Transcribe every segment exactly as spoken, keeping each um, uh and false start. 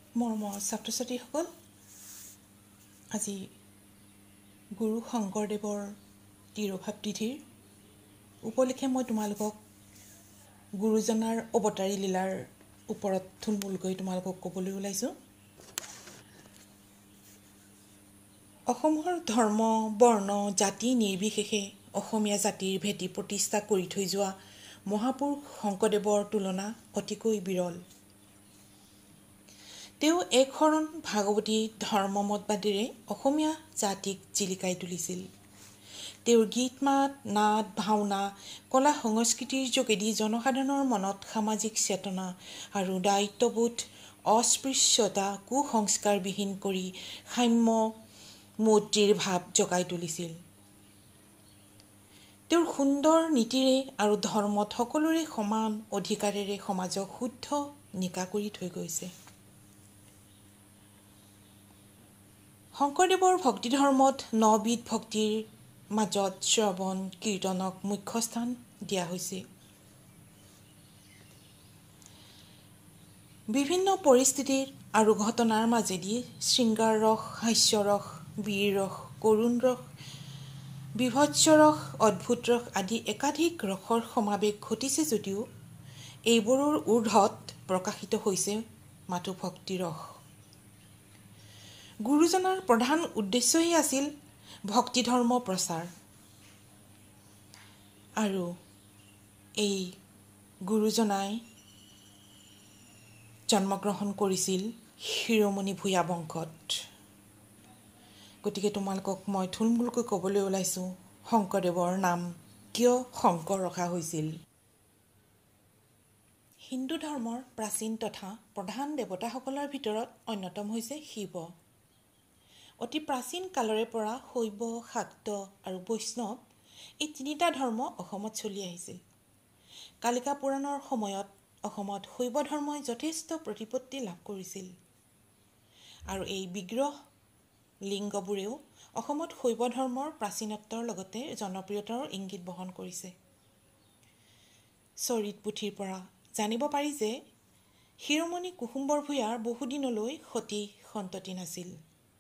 মৰমৰ ছাত্ৰ ছাত্ৰীসকল, আজি গুৰু শংকৰদেৱৰ তিৰোভাৱ তিথিৰ উপলক্ষে মই তোমালোকক গুৰুজনাৰ অৱতাৰী লীলাৰ ওপৰত থুলমূলকৈ তোমালোকক ক'বলৈ ওলাইছোঁ। অসমৰ ধৰ্ম, বৰ্ণ, জাতি নিৰ্বিশেষে অসমীয়া জাতিৰ ভেটি প্ৰতিষ্ঠা কৰি থৈ যোৱা মহাপুৰুষ শংকৰদেৱৰ তুলনা অতিকৈ বিৰল। তেওঁ এক শৰণ ভাগৱতী ধৰ্মমতবাদীৰে অসমীয়া জাতিক জিলিকাই তুলিছিল। তেওঁৰ গীত মাত, নাট, ভাওনা, কলা সংস্কৃতিৰ যোগেদি জনসাধাৰণৰ মনত সামাজিক চেতনা আৰু দায়িত্ববোধ, অস্পৃশ্যতা, কুসংস্কাৰবিহীন কৰি সাম্য মৈত্ৰীৰ ভাৱ জগাই তুলিছিল। তেওঁৰ সুন্দৰ নীতিৰে আৰু ধৰ্মত সকলোৰে সমান অধিকাৰেৰে সমাজক শুদ্ধ নিকা কৰি থৈ গৈছে। শংকৰদেৱৰ ভক্তি ধৰ্মত নবিধ ভক্তিৰ মাজত শ্ৰৱণ কীৰ্তনক মুখ্য স্থান দিয়া হৈছে। বিভিন্ন পৰিস্থিতিৰ আৰু ঘটনাৰ মাজেদি শৃংগাৰ ৰস, হাস্যৰস, বীৰ ৰস, কৰুণ ৰস, বিভৎস ৰস, অদ্ভুত ৰস আদি একাধিক ৰসৰ সমাৱেশ ঘটিছে যদিও এইবোৰৰ ঊৰ্ধত প্ৰকাশিত হৈছে মাথো ভক্তি ৰস। গুৰুজনাৰ প্ৰধান উদ্দেশ্যই আছিল ভক্তি ধৰ্ম প্ৰচাৰ। আৰু এই গুৰুজনাই জন্মগ্ৰহণ কৰিছিল শিৰোমণি ভূঞা বংশত। গতিকে তোমালোকক মই থুলমূলকৈ ক'বলৈ ওলাইছোঁ শংকৰদেৱৰ নাম কিয় শংকৰ ৰখা হৈছিল। হিন্দু ধৰ্মৰ প্ৰাচীন তথা প্ৰধান দেৱতাসকলৰ ভিতৰত অন্যতম হৈছে শিৱ। অতি প্ৰাচীন কালৰে পৰা শৈৱ, শাক্ত আৰু বৈষ্ণৱ এই তিনিটা ধৰ্ম অসমত চলি আহিছিল। কালিকা পুৰাণৰ সময়ত অসমত শৈৱ ধৰ্মই যথেষ্ট প্ৰতিপত্তি লাভ কৰিছিল আৰু এই বিগ্ৰহ লিংগবোৰেও অসমত শৈৱ ধৰ্মৰ প্ৰাচীনত্বৰ লগতে জনপ্ৰিয়তাৰ ইংগিত বহন কৰিছে। চৰিত পুথিৰ পৰা জানিব পাৰি যে শিৰোমণি কুসুম্বৰ ভূঞাৰ বহুদিনলৈ সতী সন্ততি নাছিল।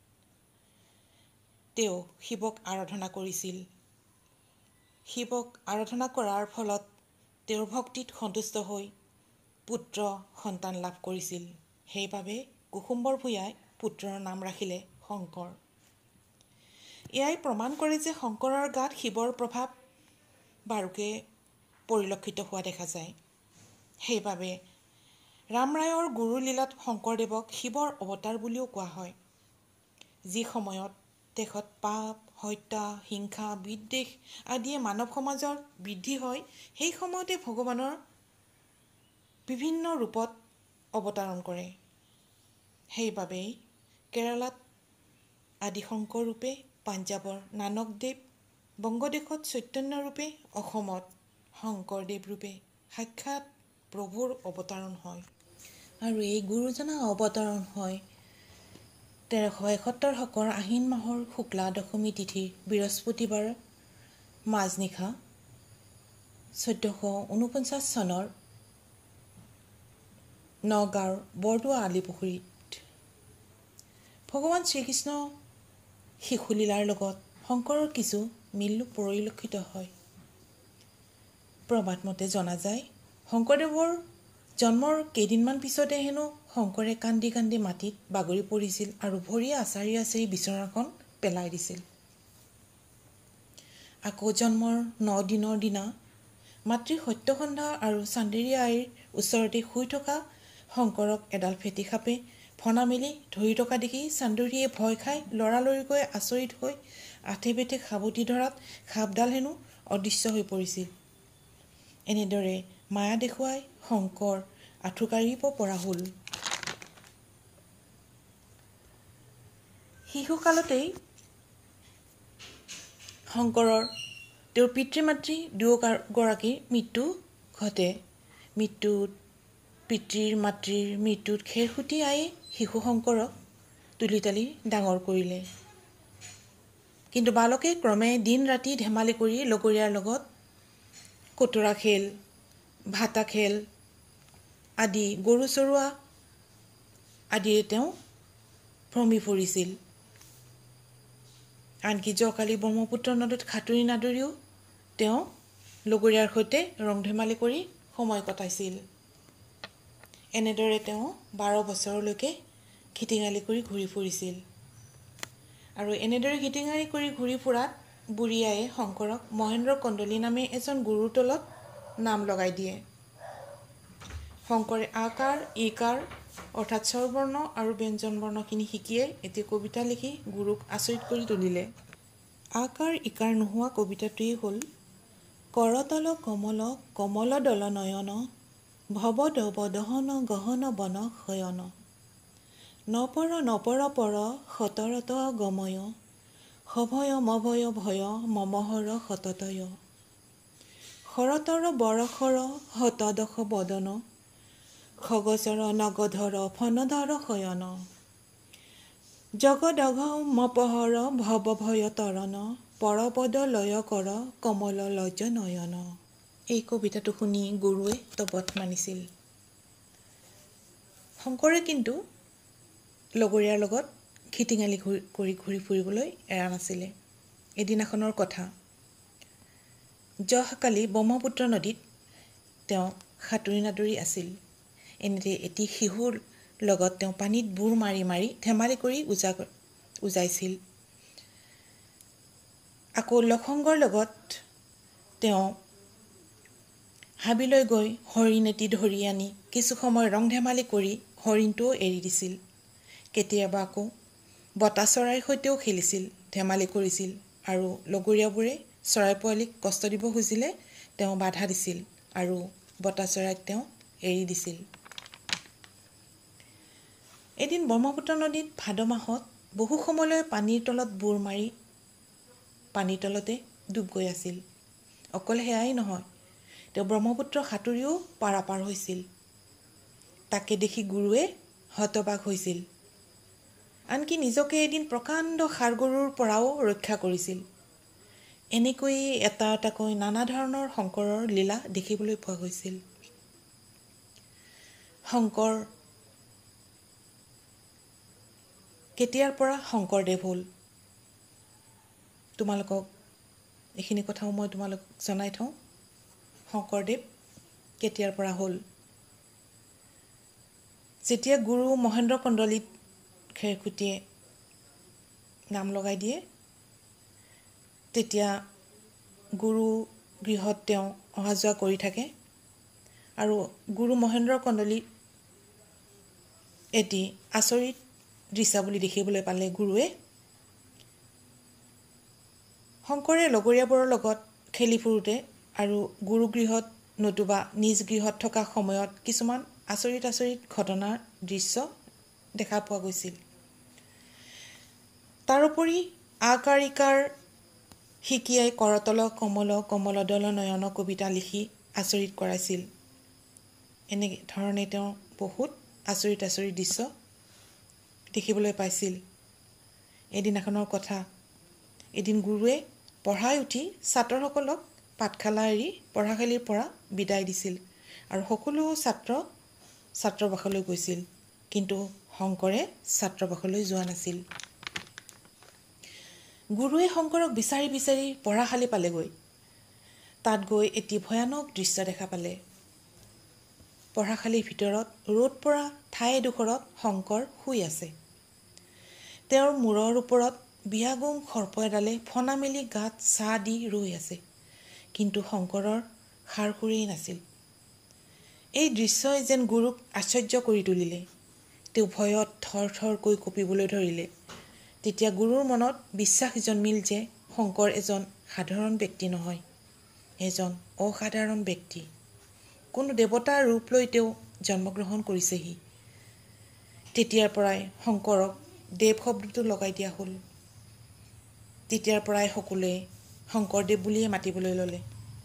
তেওঁ শিৱক আৰাধনা কৰিছিল। শিৱক আৰাধনা কৰাৰ ফলত তেওঁৰ ভক্তিত সন্তুষ্ট হৈ পুত্ৰ সন্তান লাভ কৰিছিল। সেইবাবে কুসুম্বৰ ভূঞাই পুত্ৰৰ নাম ৰাখিলে শংকৰ। এয়াই প্ৰমাণ কৰে যে শংকৰৰ গাত শিৱৰ প্ৰভাৱ বাৰুকে পৰিলক্ষিত হোৱা দেখা যায়। সেইবাবে ৰামৰায়ৰ গুৰুলীলাত শংকৰদেৱক শিৱৰ অৱতাৰ বুলিও কোৱা হয়। যি সময়ত দেশত পাপ, হত্যা, হিংসা, বিদ্বেষ আদিয়ে মানৱ সমাজৰ বৃদ্ধি হয়, সেই সময়তে ভগৱানৰ বিভিন্ন ৰূপত অৱতাৰণ কৰে। সেইবাবেই কেৰালাত আদিশংকৰ ৰূপে, পাঞ্জাৱৰ নানকদেৱ, বংগদেশত চৈতন্য ৰূপে, অসমত শংকৰদেৱ ৰূপে সাক্ষাৎ প্ৰভুৰ অৱতাৰণ হয়। আৰু এই গুৰুজনা অৱতাৰণ হয় তেৰশ এসত্তৰ শকৰ আহিন মাহৰ শুক্লা দশমী তিথিৰ বৃহস্পতিবাৰ মাজনিশা চৈধ্যশ ঊনপঞ্চাছ চনৰ নগাঁৱৰ বৰদোৱা আলিপুখুৰীত। ভগৱান শ্ৰীকৃষ্ণ শিশুলীলাৰ লগত শংকৰৰ কিছু মিল পৰিলক্ষিত হয়। প্ৰবাদ মতে জনা যায় শংকৰদেৱৰ জন্মৰ কেইদিনমান পিছতে হেনো শংকৰে কান্দি কান্দি মাটিত বাগৰি পৰিছিল আৰু ভৰিয়ে আচাৰি আচাৰি বিচনাখন পেলাই দিছিল। আকৌ জন্মৰ ন দিনৰ দিনা মাতৃ সত্যসন্ধা আৰু চান্দেৰী আইৰ ওচৰতে শুই থকা শংকৰক এডাল ফেটি সাপে ফণা মেলি ধৰি থকা দেখি চান্দৰীয়ে ভয় খাই লৰালৰিকৈ আচৰিত হৈ আঠে বেঠে সাৱটি ধৰাত সাপডাল হেনো অদৃশ্য হৈ পৰিছিল। এনেদৰে মায়া দেখুৱাই শংকৰ আঁঠুকাঢ়িব পৰা হ'ল। শিশুকালতেই শংকৰৰ তেওঁৰ পিতৃ মাতৃ দুয়োগৰাকীৰ মৃত্যু ঘটে। মৃত্যুত পিতৃৰ মাতৃৰ মৃত্যুত খেৰসুঁতী আয়ে শিশু শংকৰক তুলি তালি ডাঙৰ কৰিলে। কিন্তু বালকে ক্ৰমে দিন ৰাতি ধেমালি কৰি লগৰীয়াৰ লগত কটোৰা খেল, ভাটা খেল আদি, গৰু চৰোৱা আদিৰে তেওঁ ভ্ৰমি ফুৰিছিল। আনকি যোৱাকালি ব্ৰহ্মপুত্ৰ নদীত সাঁতুৰি নাদুৰিও তেওঁ লগৰীয়াৰ সৈতে ৰং ধেমালি কৰি সময় কটাইছিল। এনেদৰে তেওঁ বাৰ বছৰলৈকে খিটিঙালি কৰি ঘূৰি ফুৰিছিল। আৰু এনেদৰে খিটিঙালি কৰি ঘূৰি ফুৰাত বুঢ়ী আয়ে শংকৰক মহেন্দ্ৰ কন্দলী নামে এজন গুৰুৰ তলত নাম লগাই দিয়ে। শংকৰে আকাৰ ইকাৰ অৰ্থাৎ স্বৰবৰ্ণ আৰু ব্যঞ্জনবৰ্ণখিনি শিকিয়ে এটি কবিতা লিখি গুৰুক আচৰিত কৰি তুলিলে। আকাৰ ইকাৰ নোহোৱা কবিতাটোৱেই হ'ল কৰতল কমল কমল দল নয়ন ভৱ দৱ দহন গহন বন শয়ন নপৰ নপৰ পৰ সতৰত গময় সভয় মভয় ভয় মমহৰ সততয় শৰতৰ বৰশৰ হতদশ বদন খগচৰ নগধৰ ফনধৰ শয়ন জগদঘ মপহৰ ভৱ ভয় তৰণ পৰপদ লয় কৰ কমল লজ নয়ন। এই কবিতাটো শুনি গুৰুৱে তবত মানিছিল। শংকৰে কিন্তু লগৰীয়াৰ লগত খিটিঙালি কৰি ঘূৰি ফুৰিবলৈ এৰা নাছিলে। এদিনাখনৰ কথা, যোৱাকালি ব্ৰহ্মপুত্ৰ নদীত তেওঁ সাঁতুৰি নাদুৰি আছিল। এনেতে এটি শিশুৰ লগত তেওঁ পানীত বুৰ মাৰি মাৰি ধেমালি কৰি উজা উজাইছিল। আকৌ লখংগৰ লগত তেওঁ হাবিলৈ গৈ হৰিণ এটি ধৰি আনি কিছু সময় ৰং ধেমালি কৰি হৰিণটোও এৰি দিছিল। কেতিয়াবা আকৌ বতা চৰাইৰ সৈতেও খেলিছিল, ধেমালি কৰিছিল আৰু লগৰীয়াবোৰে চৰাই পোৱালীক কষ্ট দিব খুজিলে তেওঁ বাধা দিছিল আৰু বতা চৰাইক তেওঁ এৰি দিছিল। এদিন ব্ৰহ্মপুত্ৰ নদীত ভাদ মাহত বহু সময়লৈ পানীৰ তলত বুৰ মাৰি পানীৰ তলতে ডুব গৈ আছিল। অকল সেয়াই নহয়, তেওঁ ব্ৰহ্মপুত্ৰ সাঁতুৰিও পাৰাপাৰ হৈছিল। তাকে দেখি গুৰুৱে হতবাক হৈছিল। আনকি নিজকে এদিন প্ৰকাণ্ড ষাঁড়গৰুৰ পৰাও ৰক্ষা কৰিছিল। এনেকৈয়ে এটা এটাকৈ নানা ধৰণৰ শংকৰৰ লীলা দেখিবলৈ পোৱা গৈছিল। শংকৰ কেতিয়াৰ পৰা শংকৰদেৱ হ'ল, তোমালোকক এইখিনি কথাও মই তোমালোকক জনাই থওঁ। শংকৰদেৱ কেতিয়াৰ পৰা হ'ল? যেতিয়া গুৰু মহেন্দ্ৰ কন্দলীত খেৰখুটিয়ে নাম লগাই দিয়ে, তেতিয়া গুৰু গৃহত তেওঁ অহা যোৱা কৰি থাকে আৰু গুৰু মহেন্দ্ৰ কন্দলী এটি আচৰিত দৃশ্য বুলি দেখিবলৈ পালে গুৰুৱে। শংকৰে লগৰীয়াবোৰৰ লগত খেলি ফুৰোঁতে আৰু গুৰুগৃহত নতুবা নিজ গৃহত থকা সময়ত কিছুমান আচৰিত আচৰিত ঘটনাৰ দৃশ্য দেখা পোৱা গৈছিল। তাৰোপৰি আকাৰ ইকাৰ শিকিয়াই কৰতল কমল কমল দল নয়ন কবিতা লিখি আচৰিত কৰাইছিল। এনেধৰণে তেওঁ বহুত আচৰিত আচৰিত দৃশ্য দেখিবলৈ পাইছিল। এদিনাখনৰ কথা, এদিন গুৰুৱে পঢ়াই উঠি ছাত্ৰসকলক পাঠশালা এৰি পঢ়াশালীৰ পৰা বিদায় দিছিল আৰু সকলো ছাত্ৰ ছাত্ৰবাসলৈ গৈছিল। কিন্তু শংকৰে ছাত্ৰবাসলৈ যোৱা নাছিল। গুৰুৱে শংকৰক বিচাৰি বিচাৰি পঢ়াশালী পালেগৈ। তাত গৈ এটি ভয়ানক দৃশ্য দেখা পালে। পঢ়াশালীৰ ভিতৰত ৰ'দ পৰা ঠাই এডোখৰত শংকৰ শুই আছে। তেওঁৰ মূৰৰ ওপৰত বিয়াগোম সৰ্প এডালে ফণা মেলি গাত ছাঁ দি ৰৈ আছে, কিন্তু শংকৰৰ সাৰ সুৰেই নাছিল। এই দৃশ্যই যেন গুৰুক আশ্চৰ্য কৰি তুলিলে। তেওঁ ভয়ত থৰ থৰকৈ কঁপিবলৈ ধৰিলে। তেতিয়া গুৰুৰ মনত বিশ্বাস জন্মিল যে শংকৰ এজন সাধাৰণ ব্যক্তি নহয়, এজন অসাধাৰণ ব্যক্তি। কোনো দেৱতাৰ ৰূপ লৈ তেওঁ জন্মগ্ৰহণ কৰিছেহি। তেতিয়াৰ পৰাই শংকৰক দেৱ শব্দটো লগাই দিয়া হ'ল। তেতিয়াৰ পৰাই সকলোৱে শংকৰদেৱ বুলিয়ে মাতিবলৈ ল'লে।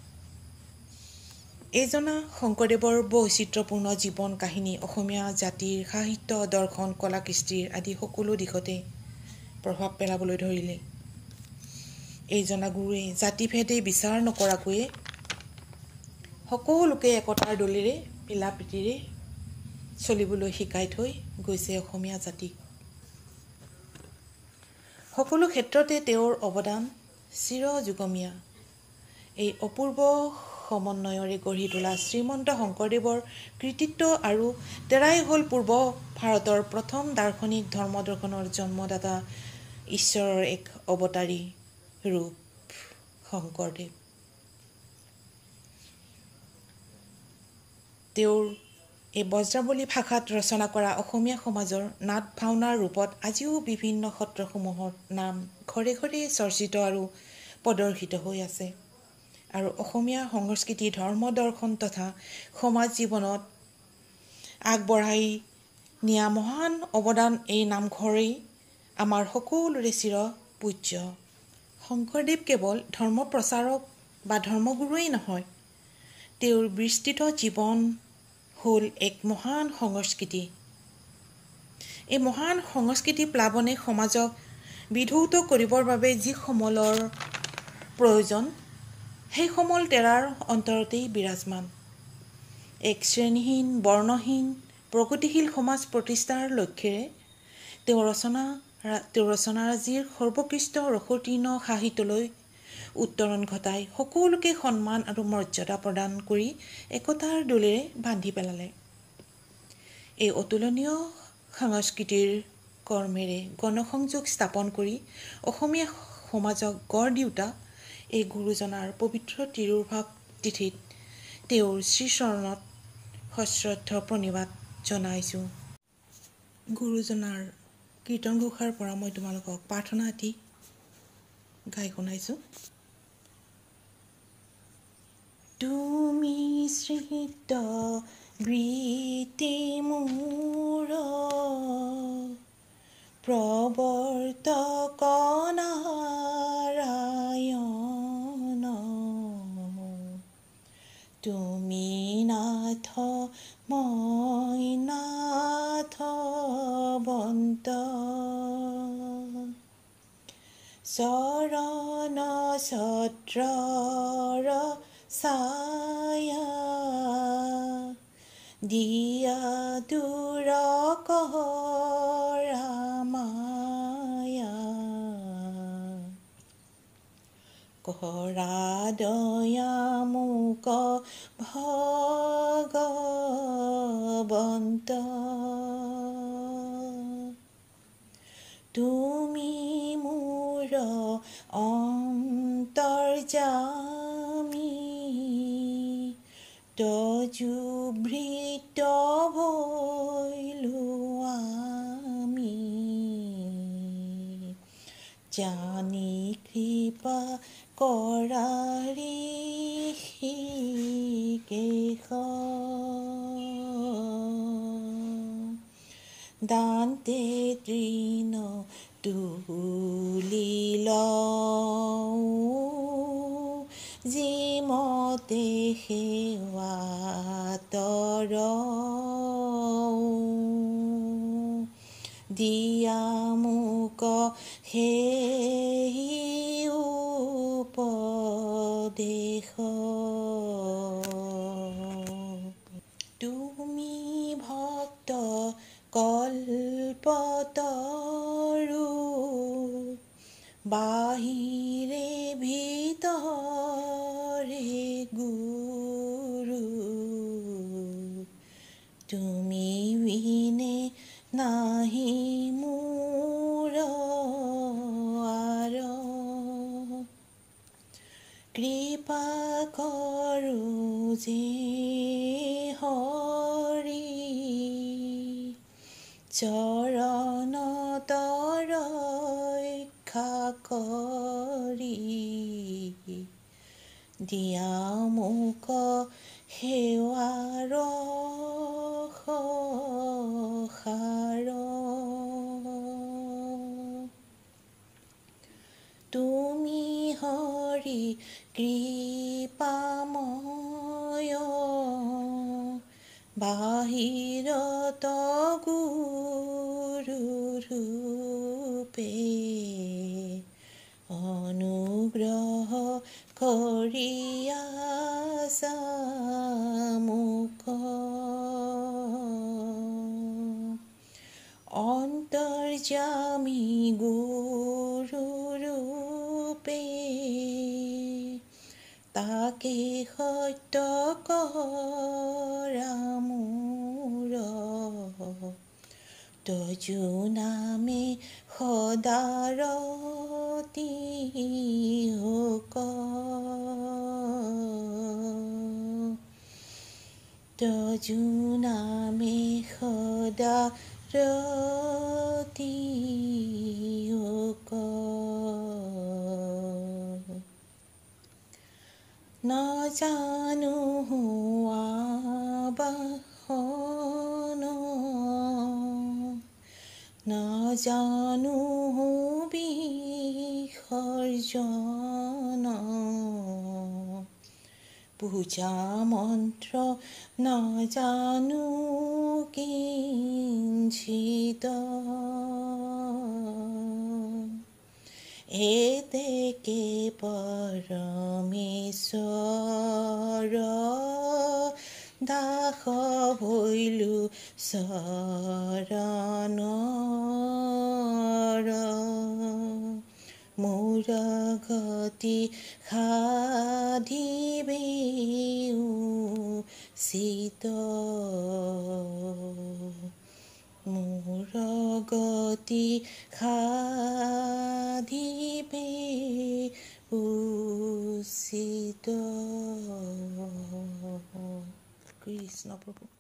এইজনা শংকৰদেৱৰ বৈচিত্ৰ্যপূৰ্ণ জীৱন কাহিনী অসমীয়া জাতিৰ সাহিত্য, দৰ্শন, কলা কৃষ্টিৰ আদি সকলো দিশতে প্ৰভাৱ পেলাবলৈ ধৰিলে। এইজনা গুৰুৱে জাতিভেদে বিচাৰ নকৰাকৈয়ে সকলোকে একতাৰ দোলেৰে মিলা প্ৰীতিৰে চলিবলৈ শিকাই থৈ গৈছে অসমীয়া জাতিক। সকলো ক্ষেত্ৰতে তেওঁৰ অৱদান চিৰযুগমীয়া। এই অপূৰ্ব সমন্বয়ৰে গঢ়ি তোলা শ্ৰীমন্ত শংকৰদেৱৰ কৃতিত্ব আৰু তেৰাই হ'ল পূৰ্ব ভাৰতৰ প্ৰথম দাৰ্শনিক ধৰ্মদৰ্শনৰ জন্মদাতা, ঈশ্বৰৰ এক অৱতাৰী ৰূপ শংকৰদেৱ। তেওঁৰ এই বজ্ৰাৱলী ভাষাত ৰচনা কৰা অসমীয়া সমাজৰ নাট ভাওনাৰ ৰূপত আজিও বিভিন্ন সত্ৰসমূহৰ নাম ঘৰে ঘৰে চৰ্চিত আৰু প্ৰদৰ্শিত হৈ আছে। আৰু অসমীয়া সংস্কৃতি, ধৰ্ম দৰ্শন তথা সমাজ জীৱনত আগবঢ়াই নিয়া মহান অৱদান এই নামঘৰেই আমাৰ সকলোৰে চিৰ পূজ্য। শংকৰদেৱ কেৱল ধৰ্ম প্ৰচাৰক বা ধৰ্মগুৰুৱেই নহয়, তেওঁৰ বিস্তৃত জীৱন হ'ল এক মহান সংস্কৃতি। এই মহান সংস্কৃতি প্লাৱনে সমাজক বিধৌত কৰিবৰ বাবে যি সমলৰ প্ৰয়োজন, সেই সমল তেৰাৰ অন্তৰতেই বিৰাজমান। এক শ্ৰেণীহীন, বৰ্ণহীন, প্ৰগতিশীল সমাজ প্ৰতিষ্ঠাৰ লক্ষ্যৰে তেওঁ ৰচনা তেওঁ ৰচনাৰাজিৰ সৰ্বোৎকৃষ্ট ৰসোত্তীৰ্ণ সাহিত্যলৈ উত্তৰণ ঘটাই সকলোকে সন্মান আৰু মৰ্যাদা প্ৰদান কৰি একতাৰ দোলেৰে বান্ধি পেলালে। এই অতুলনীয় সাংস্কৃতিৰ কৰ্মেৰে গণসংযোগ স্থাপন কৰি অসমীয়া সমাজক গঢ় দিওঁতা এই গুৰুজনাৰ পবিত্ৰ তিৰুভাৱ তিথিত তেওঁৰ শ্ৰীচৰণত সশ্ৰদ্ধ প্ৰণিপাত জনাইছোঁ। গুৰুজনাৰ কীৰ্তন ঘোষাৰ পৰা মই তোমালোকক প্ৰাৰ্থনা এটি গাই শুনাইছোঁ। তুমি সৃষ্ট বৃত্তি মোৰ প্ৰৱৰ্তক নাৰায়ণ, তুমি নাথ মই নাথবন্ত, চৰণ ছত্ৰৰ ছায়া, দিয়া দূৰ কৰা মায়া, কৰা দয়া মোক ভগৱন্ত, তুমি মোৰ অন্তৰ্যামী, তজুভৃত ভৈলো আমি, জানি কৃপা কৰা ঋষিকেশ, দান্তে তৃণ তুলি লওঁ, যিমতে সেৱাতৰ, দিয়া মোক সেই উপদেশ, তুমি ভক্ত কল্পতৰু, বাহিৰে ভিতৰে গুৰু, তুমি বিনে নাহি মোৰ আৰ, কৃপা কৰো যে হৰি, চৰণত ৰক্ষা কৰি, দিয়া মোক সেৱাৰ সহাৰ, তুমি হৰি কৃপাময়, বাহিৰত গুৰু ৰূপে, অনুগ্ৰহ কৰি আছা মোক, যামি গুৰু ৰূপে তাকে সত্য কৰা মোৰ তজু নামে সদাৰতি হোক তজু নামে সদাৰতি হোক নাজানো আবাহন নাজানো বিসৰ্জন পূজা মন্ত্ৰ নাজানো কিঞ্চিত এতেকে পৰমেশ্বৰ দাস ভৈলু চৰণৰ মোৰ গতি সাধিবে উচিত মোৰ গতি সাধিবে উচিত কৃষ্ণ প্ৰভু।